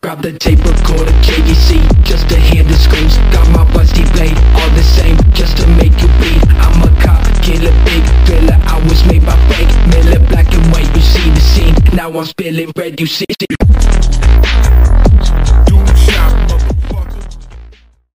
Grab the tape recorder, KDC, just to hear the screams. Got my busty blade, all the same, just to make you bleed. I'm a cop, killer, big thriller. I was made by fake Miller, black and white, you see the scene. Now I'm spilling red, you see.